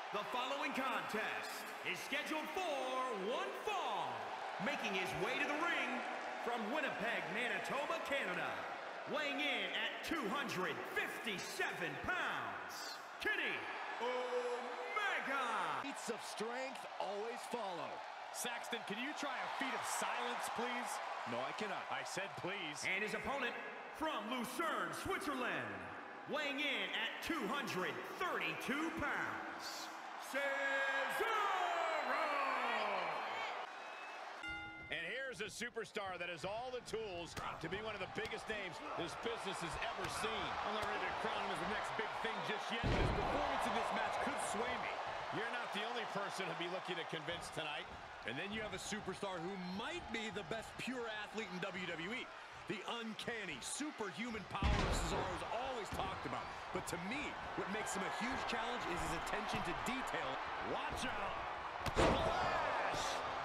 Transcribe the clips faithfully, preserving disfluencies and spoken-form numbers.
The following contest is scheduled for one fall. Making his way to the ring from Winnipeg, Manitoba, Canada. Weighing in at two hundred fifty-seven pounds, Kenny Omega! Feats of strength always follow. Saxton, can you try a feat of silence, please? No, I cannot. I said please. And his opponent from Lucerne, Switzerland. Weighing in at two hundred thirty-two pounds, Cesaro! And here's a superstar that has all the tools to be one of the biggest names this business has ever seen. I'm not ready to crown him as the next big thing just yet, but his performance in this match could sway me. You're not the only person to be looking to convince tonight. And then you have a superstar who might be the best pure athlete in W W E. The uncanny, superhuman power of Cesaro is always talked about. But to me, what makes him a huge challenge is his attention to detail. Watch out! Splash!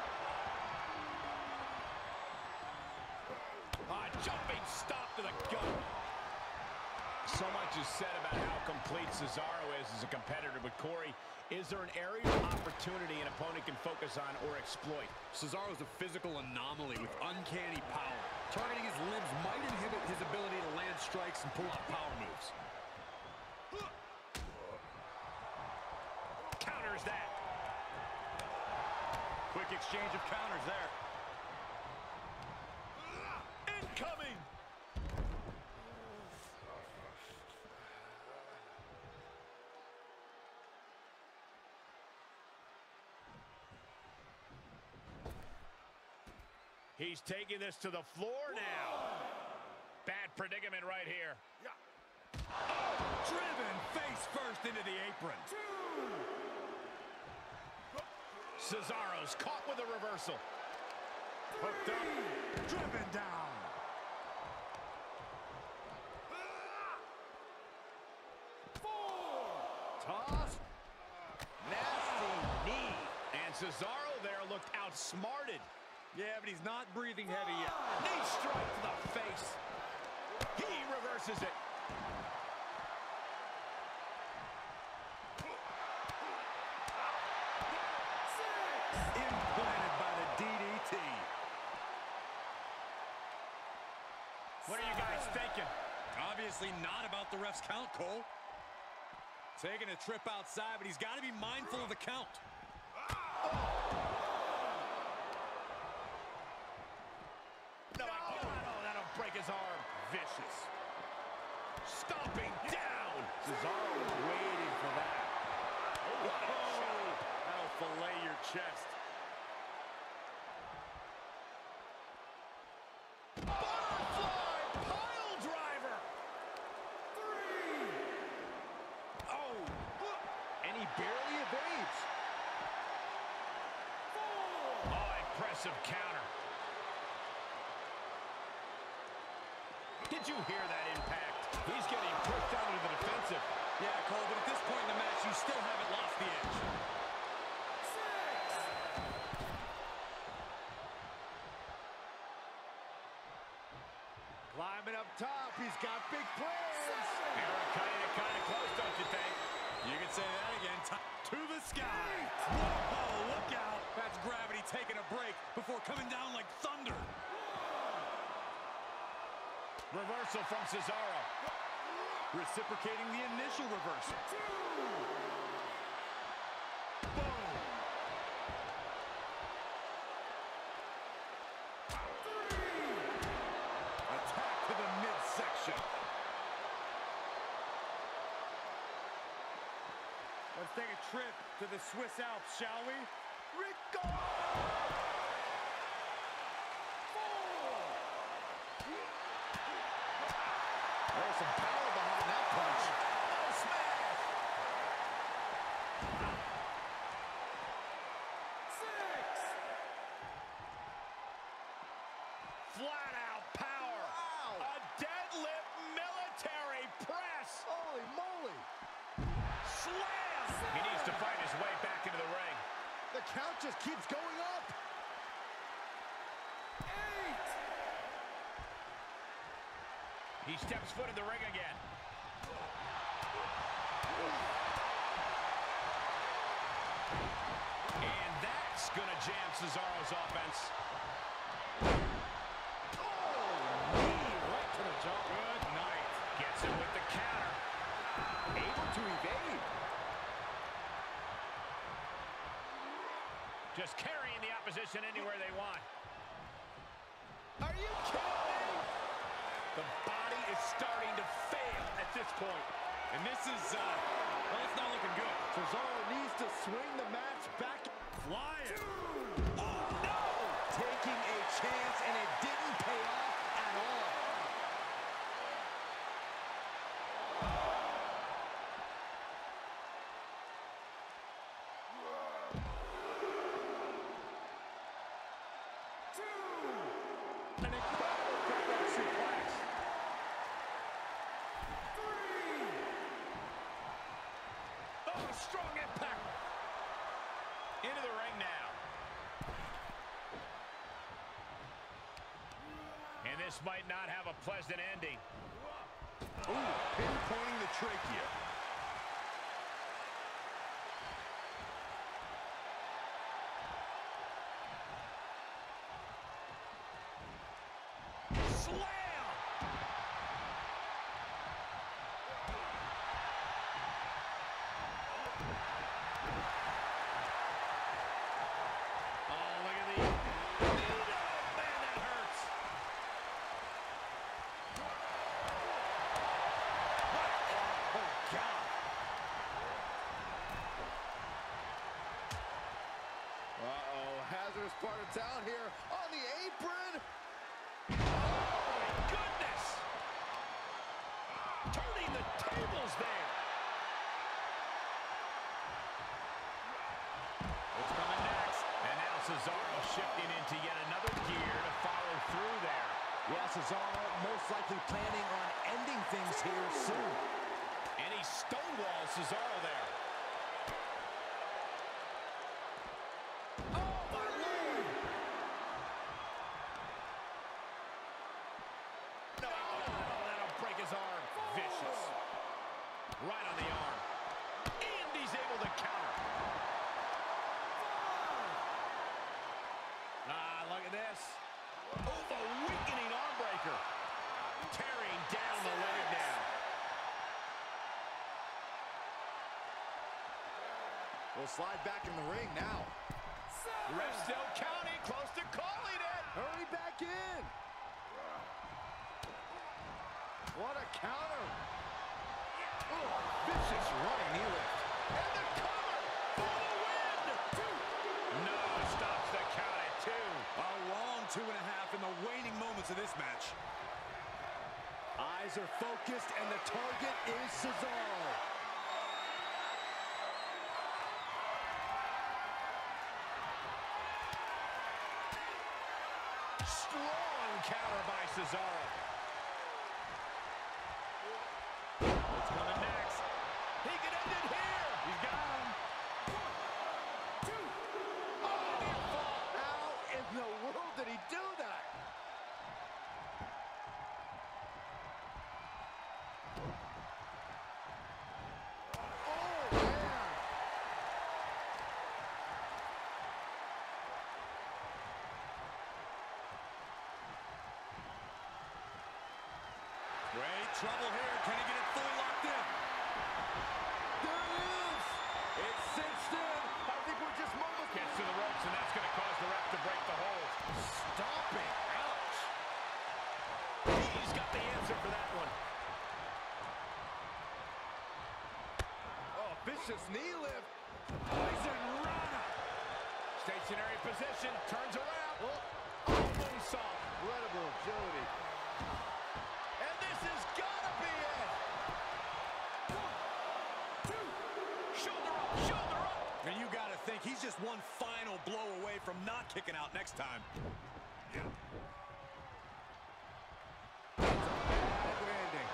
A jumping stop to the gut. So much is said about how complete Cesaro is as a competitor, but Corey, is there an area of opportunity an opponent can focus on or exploit? Cesaro is a physical anomaly with uncanny power. Targeting his limbs might inhibit his ability to land strikes and pull off power moves. Counters that. Quick exchange of counters there. Incoming! He's taking this to the floor now. Bad predicament right here. Oh, driven face first into the apron. Cesaro's caught with a reversal. Hooked up. Driven down. Four. Toss. Nasty knee. And Cesaro there looked outsmarted. Yeah, but he's not breathing heavy yet. Knee strike to the face. He reverses it. Implanted by the D D T. What are you guys thinking? Obviously not about the ref's count, Cole. Taking a trip outside, but he's got to be mindful of the count. No, I oh, that'll break his arm. Vicious. Stomping down. Cesaro was waiting for that. Oh, what a shot. That'll fillet your chest. Butterfly pile driver. Three. Oh. And he barely evades. Four. Oh, impressive counter. Did you hear that impact? He's getting pushed down to the defensive. Yeah, Cole, but at this point in the match, you still haven't lost the edge. Six. Climbing up top, he's got big plans. Eric cutting it kind of close, don't you think? You can say that again. To the sky. Whoa, look out. That's gravity taking a break before coming down like thunder. Reversal from Cesaro. Reciprocating the initial reversal. Boom. Attack to the midsection. Let's take a trip to the Swiss Alps, shall we? Rico! There's some power behind that punch. Oh, smash! Six. Flat out power. Wow. A deadlift military press. Holy moly! Slam! He needs to find his way back into the ring. The count just keeps going up. Eight. He steps foot in the ring again. That's going to jam Cesaro's offense. Oh, knee right to the jaw. Good night. Gets him with the counter. Able to evade. Just carrying the opposition anywhere they want. Are you kidding me? The body is starting to fail at this point. And this is, uh, well, it's not looking good. Cesaro needs to swing the match back. Flying. Oh, no! Taking a chance, and it didn't pay off at all. An incredible comeback suplex. Three. Oh, strong impact. Into the ring now. And this might not have a pleasant ending. Ooh, pinpointing the trachea. Slam! Oh, look at the... Oh, man, that hurts. Oh, God. Uh-oh, hazardous part of town here on the apron. Goodness! Turning the tables there. What's coming next? And now Cesaro shifting into yet another gear to follow through there. Yeah, Cesaro most likely planning on ending things here soon. And he stonewalls Cesaro there. Oh, my Lord! No, that'll break his arm. Vicious. Right on the arm. And he's able to counter. Ah, look at this. Oh, the weakening arm breaker. Tearing down the leg now. We'll slide back in the ring now. Ref still counting, close to calling it. Hurry back in. What a counter. Oh, vicious running knee lift. And the cover for the win. No, stops the count at two. A long two and a half in the waning moments of this match. Eyes are focused, and the target is Cesaro. Strong counter by Cesaro. What's coming next? He can end it here. He's got him. Oh, near fall. How in the world did he do that? Oh, man. Great trouble here. Can he get it fully locked in? There it is. It's cinched in. I think we're just moments. Gets to the ropes, and that's going to cause the ref to break the hold. Stomping. Ouch. He's got the answer for that one. Oh, vicious knee lift. Poison Rana. Stationary position, turns around. Oh, oh moonsault. Incredible agility. And this has got to be it. One, two, shoulder up, shoulder up. And you got to think he's just one final blow away from not kicking out next time. Yeah. Bad landing.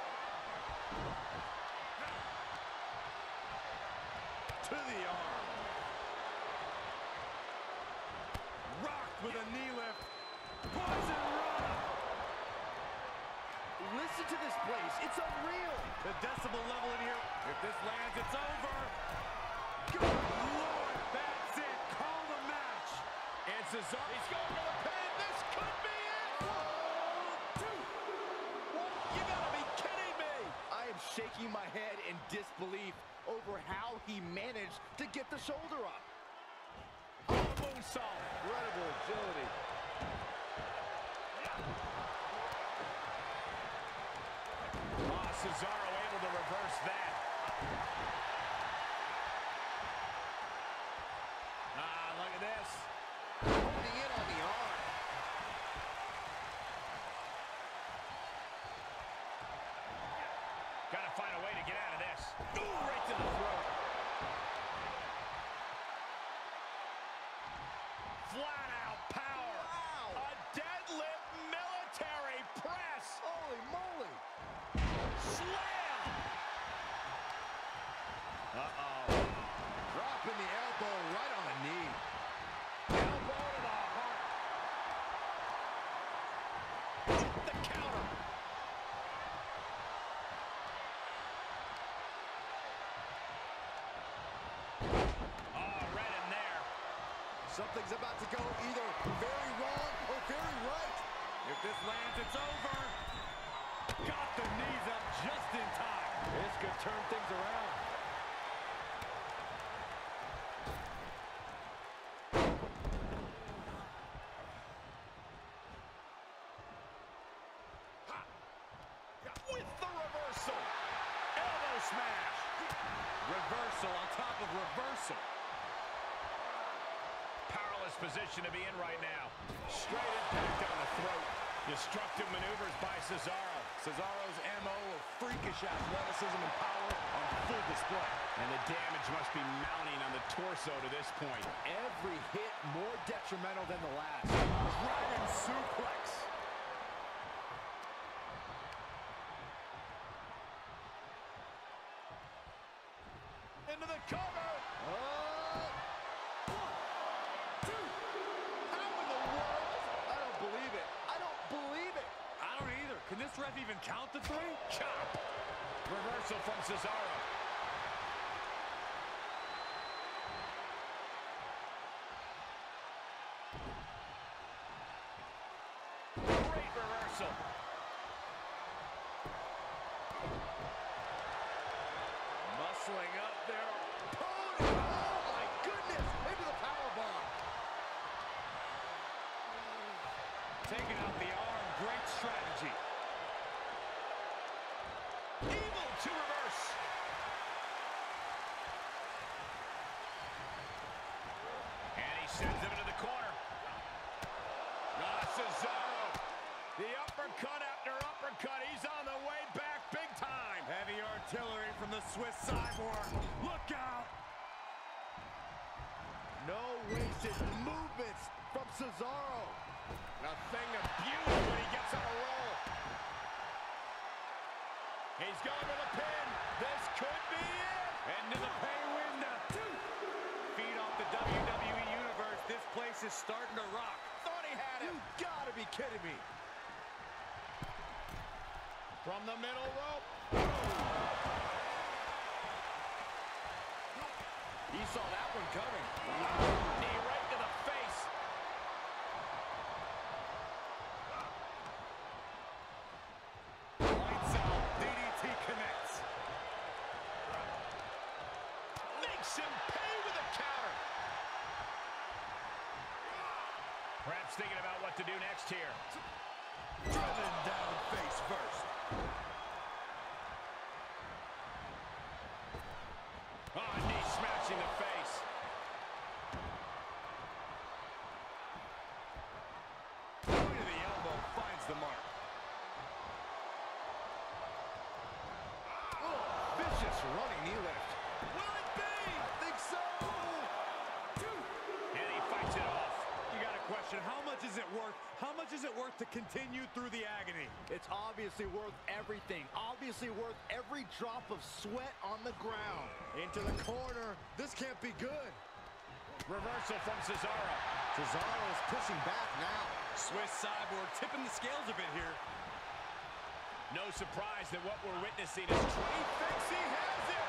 To the arm. Rocked with a knee lift. Poison Rana. Listen to this place. It's unreal. The decibel level in here. If this lands, it's over. Good Lord. That's it. Call the match. Cesaro. He's going for the pin. This could be it. One, two. What? You gotta be kidding me. I am shaking my head in disbelief over how he managed to get the shoulder up. Oh, moonsault. Incredible agility. Oh, Cesaro able to reverse that. Ah, look at this. Holding in on the arm. Gotta find a way to get out of this. Ooh, right to the throat. Flat out power. Wow. A deadlift military press. Holy moly. Slam. Uh-oh. Dropping the elbow right on the knee. Elbow to the heart. Hit the counter. Oh, right in there. Something's about to go either very wrong or very right. If this lands, it's over. Got the knees up just in time. This could turn things around. With the reversal. Elbow smash. Reversal on top of reversal. Powerless position to be in right now. Straight impact on the throat. Destructive maneuvers by Cesaro. Cesaro's M O of freakish athleticism and power on full display. And the damage must be mounting on the torso to this point. Every hit more detrimental than the last. Dragon suplex. Into the cover. Uh, one, two. How in the world? I don't believe it. I don't believe it. I don't either. Can this ref even count the three? Chop. Reversal from Cesaro. Great reversal. Muscling up there. Pony. Oh, my goodness. Into the powerbomb. Taking out the arm. Great strategy. Evil to reverse. And he sends him into the corner. Ah, Cesaro. The uppercut after uppercut. He's on the way back big time. Heavy artillery from the Swiss Cyborg. Look out! No wasted movements from Cesaro. A thing of beauty when he gets on a roll. He's going for the pin. This could be it. Into the pay window. Feed off the W W E Universe. This place is starting to rock. Thought he had You him. gotta be kidding me. From the middle rope. He saw that one coming. Knee right to the face. Lights out. D D T connects. Makes him pay with a counter. Perhaps thinking about what to do next here. Driven down face first. Oh, knee smashing the face. Point of the elbow finds the mark. Oh, vicious running knee lift. Will it be? I think so. And he fights it off. You got a question. How much is it worth? How much is it worth to continue through the agony? It's obviously worth everything. Obviously worth every drop of sweat on the ground. Into the corner. This can't be good. Reversal from Cesaro. Cesaro is pushing back now. Swiss Cyborg tipping the scales a bit here. No surprise that what we're witnessing is true. He thinks he has it.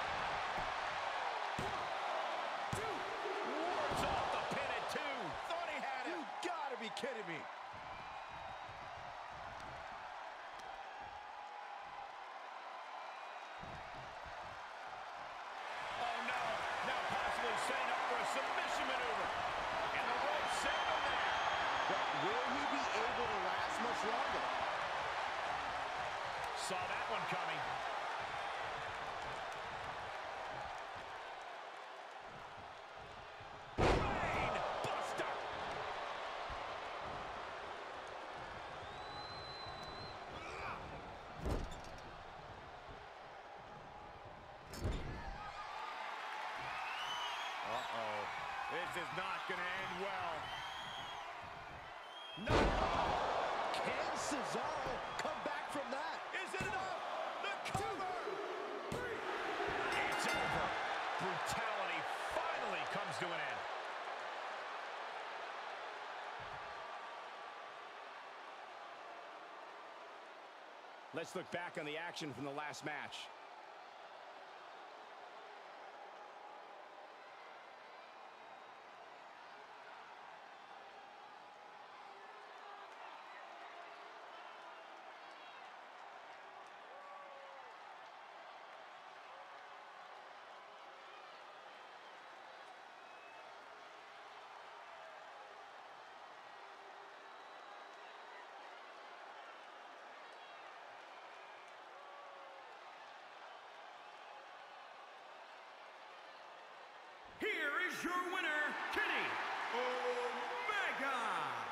Wards off the pin at two. Thought he had it. You got kidding me? Oh, no. Now possibly setting up for a submission maneuver. And the rope saved him there. But will he be able to last much longer? Saw that one coming. Brain buster. Uh-oh. This is not going to end well. No! Can Cesaro come back from that? Is it enough? The cover! It's over. Brutality finally comes to an end. Let's look back on the action from the last match. Here is your winner, Kenny Omega.